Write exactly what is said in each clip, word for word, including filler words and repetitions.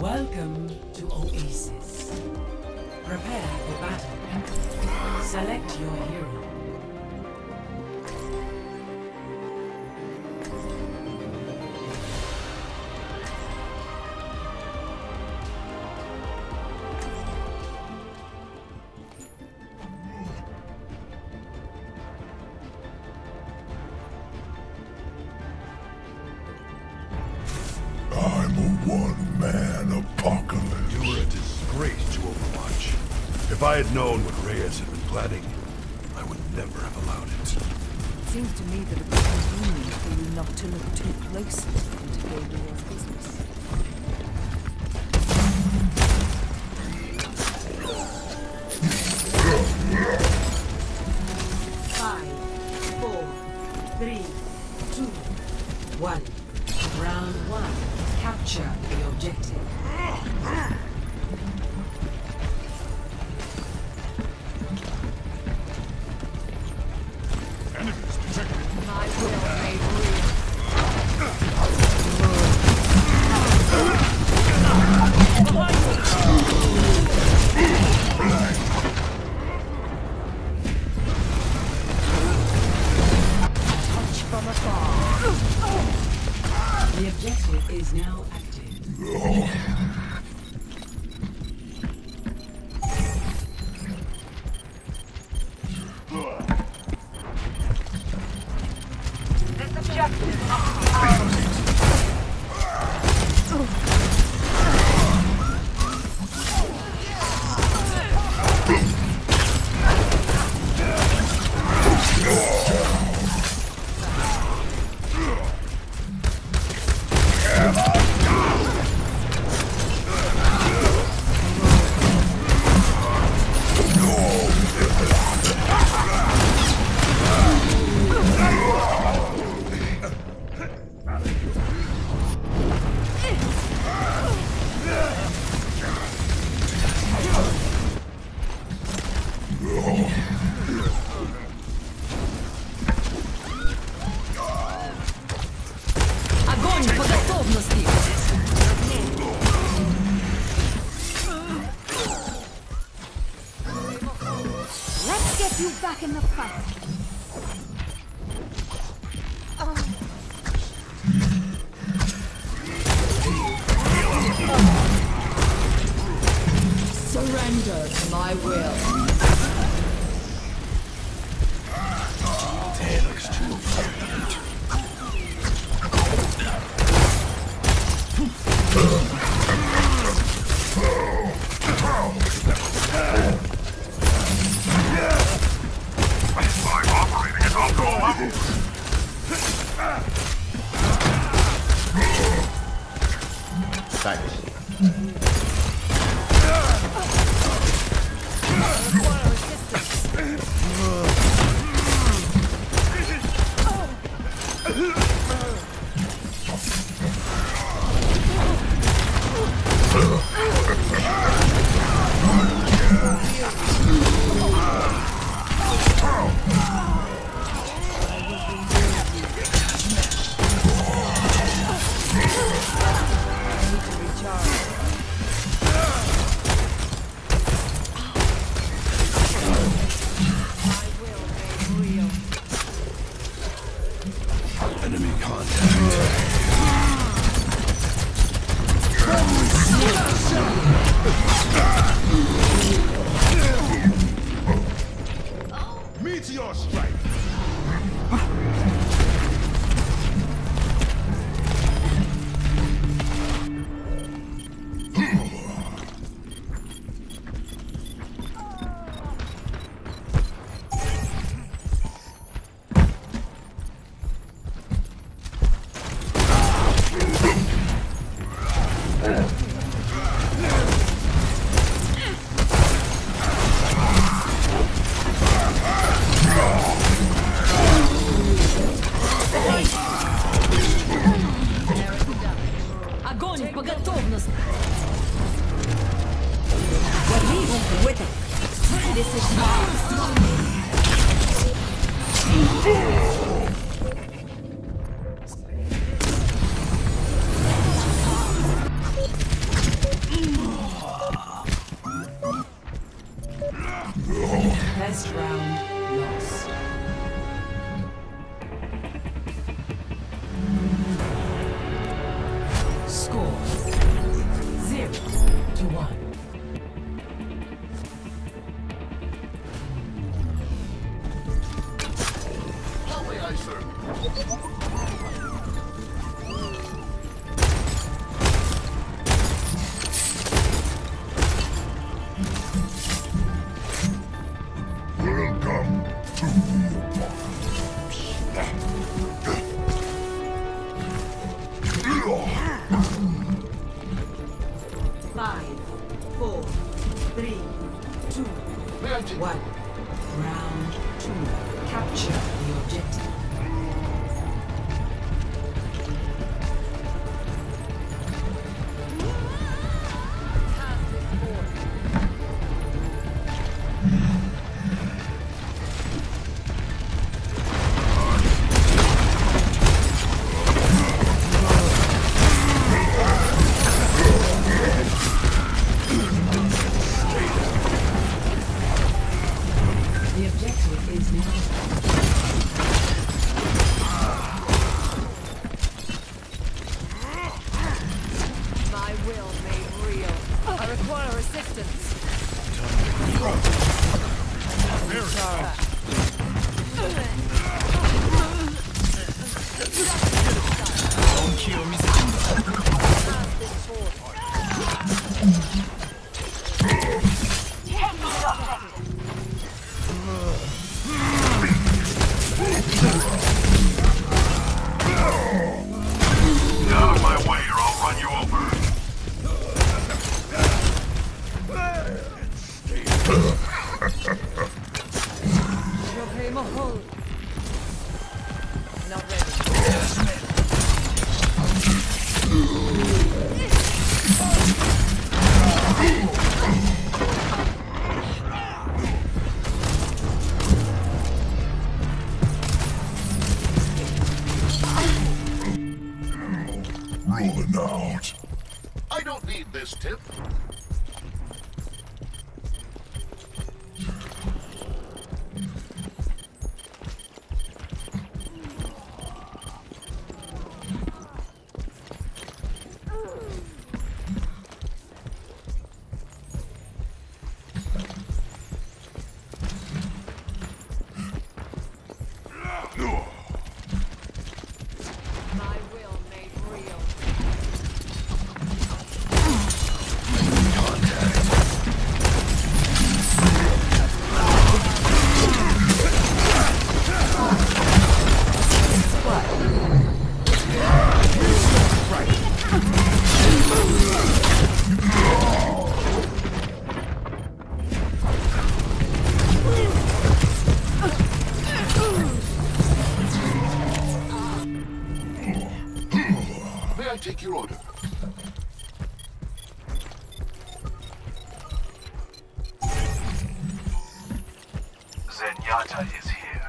Welcome to Oasis. Prepare for battle. Select your hero. I'm a one-man apocalypse. You were a disgrace to Overwatch. If I had known what Reyes had been planning, I would never have allowed it. Seems to me that it was convenient for you not to look too closely into Gabriel's business. Five, four, three, two, one. Round one. Capture the objective. Enemies detected. My will made real. Touch from afar. The objective is now active. This objective must be ours. Огонь по готовности! Let's get you back in the fight. Surrender to my will. That looks too violent. I'm operating at optimal levels. Thanks. Enemy contact. Meteor strike. Огонь по готовности! We're leaving with it. This is mine. Score zero to one. How may I serve? Welcome to the Five, four, three, two, May I take one. Round two. Capture the objective. The objective is now. My will made real. I require assistance. Get out of my way or I'll run you over. Okay, Mahol. Not ready. rolling out. I don't need this tip. My will made real. May I take your order? Zenyatta is here.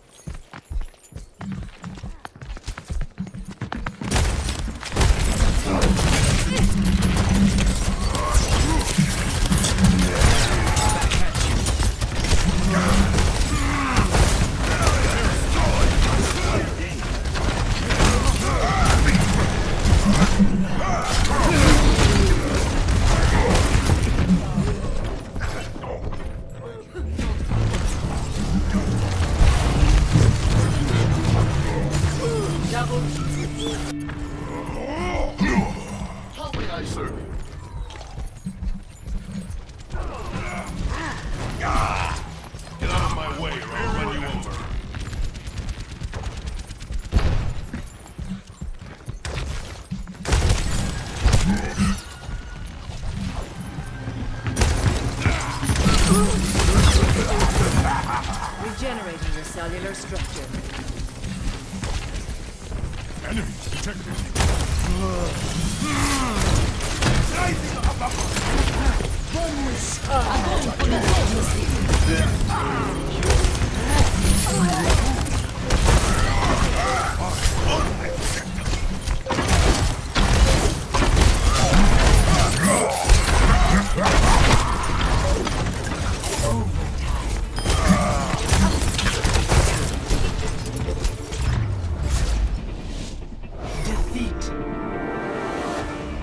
How may I serve you? Get out of my way or I'll run you over. Regenerating the cellular structure. Enemies detected. Defeat.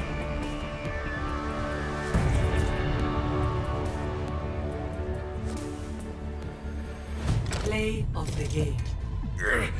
Play of the game.